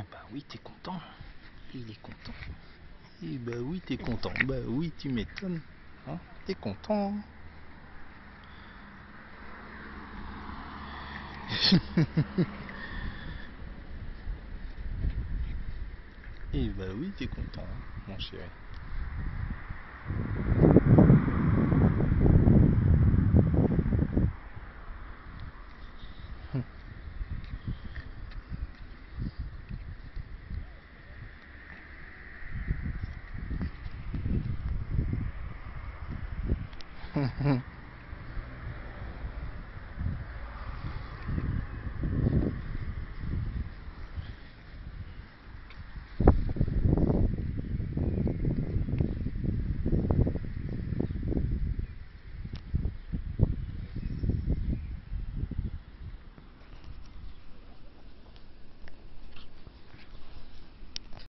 Ah bah oui, t'es content. Il est content. Eh bah oui, t'es content. Bah oui, tu m'étonnes. Hein, t'es content. Eh bah oui, t'es content, mon chéri.